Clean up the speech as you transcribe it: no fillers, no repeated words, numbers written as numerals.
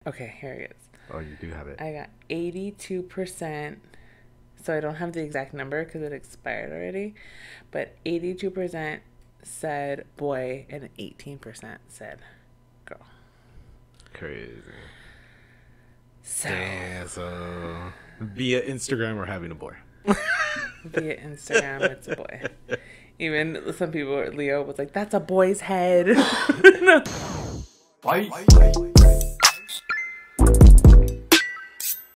Okay, here it is. Oh, you do have it. I got 82%. So I don't have the exact number because it expired already. But 82% said boy and 18% said girl. Crazy. So, Damn, so via Instagram or having a boy. via Instagram, it's a boy. Even some people, Leo was like, that's a boy's head. Fight.